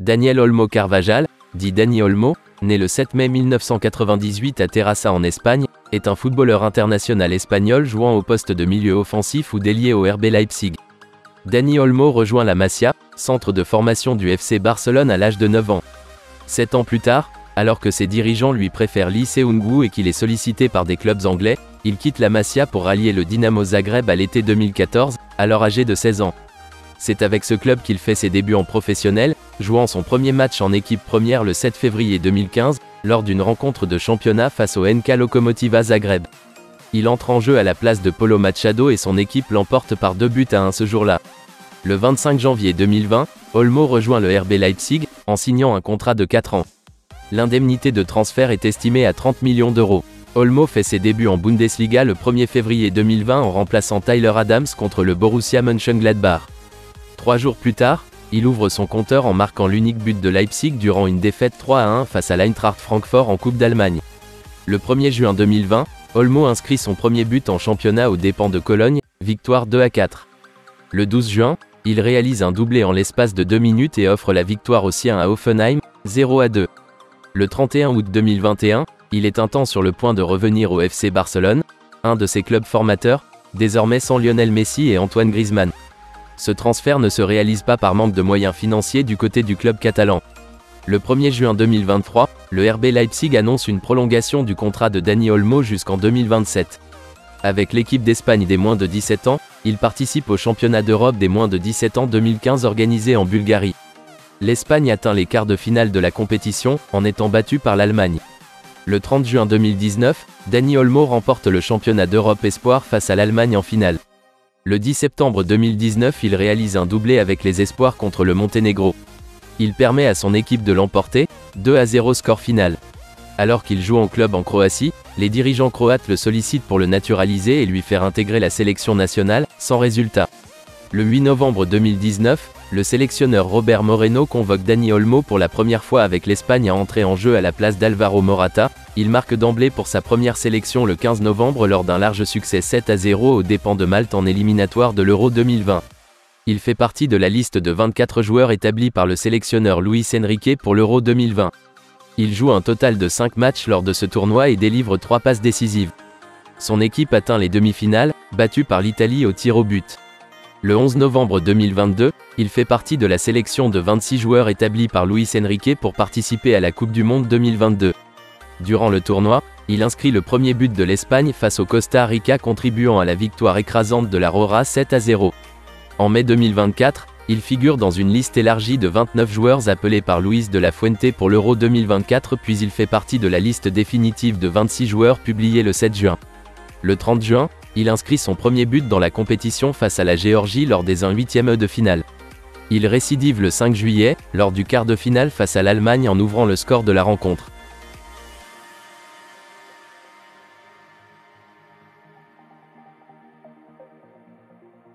Daniel Olmo Carvajal, dit Dani Olmo, né le 7 mai 1998 à Terrassa en Espagne, est un footballeur international espagnol jouant au poste de milieu offensif ou d'ailier au RB Leipzig. Dani Olmo rejoint la Masia, centre de formation du FC Barcelone à l'âge de 9 ans. 7 ans plus tard, alors que ses dirigeants lui préfèrent Lee Seung-woo et qu'il est sollicité par des clubs anglais, il quitte la Masia pour rallier le Dinamo Zagreb à l'été 2014, alors âgé de 16 ans. C'est avec ce club qu'il fait ses débuts en professionnel, jouant son premier match en équipe première le 7 février 2015, lors d'une rencontre de championnat face au NK Lokomotiva Zagreb. Il entre en jeu à la place de Paulo Machado et son équipe l'emporte par 2-1 ce jour-là. Le 25 janvier 2020, Olmo rejoint le RB Leipzig, en signant un contrat de 4 ans. L'indemnité de transfert est estimée à 30 millions d'euros. Olmo fait ses débuts en Bundesliga le 1er février 2020 en remplaçant Tyler Adams contre le Borussia Mönchengladbach. 3 jours plus tard, il ouvre son compteur en marquant l'unique but de Leipzig durant une défaite 3-1 face à l'Eintracht Francfort en Coupe d'Allemagne. Le 1er juin 2020, Olmo inscrit son premier but en championnat aux dépens de Cologne, victoire 2-4. Le 12 juin, il réalise un doublé en l'espace de 2 minutes et offre la victoire aux siens à Hoffenheim, 0-2. Le 31 août 2021, il est un temps sur le point de revenir au FC Barcelone, un de ses clubs formateurs, désormais sans Lionel Messi et Antoine Griezmann. Ce transfert ne se réalise pas par manque de moyens financiers du côté du club catalan. Le 1er juin 2023, le RB Leipzig annonce une prolongation du contrat de Dani Olmo jusqu'en 2027. Avec l'équipe d'Espagne des moins de 17 ans, il participe au championnat d'Europe des moins de 17 ans 2015 organisé en Bulgarie. L'Espagne atteint les quarts de finale de la compétition, en étant battue par l'Allemagne. Le 30 juin 2019, Dani Olmo remporte le championnat d'Europe Espoir face à l'Allemagne en finale. Le 10 septembre 2019, il réalise un doublé avec les Espoirs contre le Monténégro. Il permet à son équipe de l'emporter, 2-0 score final. Alors qu'il joue en club en Croatie, les dirigeants croates le sollicitent pour le naturaliser et lui faire intégrer la sélection nationale, sans résultat. Le 8 novembre 2019, le sélectionneur Robert Moreno convoque Dani Olmo pour la première fois avec l'Espagne à entrer en jeu à la place d'Alvaro Morata. Il marque d'emblée pour sa première sélection le 15 novembre lors d'un large succès 7-0 aux dépens de Malte en éliminatoire de l'Euro 2020. Il fait partie de la liste de 24 joueurs établis par le sélectionneur Luis Enrique pour l'Euro 2020. Il joue un total de 5 matchs lors de ce tournoi et délivre 3 passes décisives. Son équipe atteint les demi-finales, battue par l'Italie au tir au but. Le 11 novembre 2022, il fait partie de la sélection de 26 joueurs établis par Luis Enrique pour participer à la Coupe du Monde 2022. Durant le tournoi, il inscrit le premier but de l'Espagne face au Costa Rica contribuant à la victoire écrasante de la Rora 7-0. En mai 2024, il figure dans une liste élargie de 29 joueurs appelés par Luis de la Fuente pour l'Euro 2024 puis il fait partie de la liste définitive de 26 joueurs publiée le 7 juin. Le 30 juin, il inscrit son premier but dans la compétition face à la Géorgie lors des 1/8 de finale. Il récidive le 5 juillet, lors du quart de finale face à l'Allemagne en ouvrant le score de la rencontre.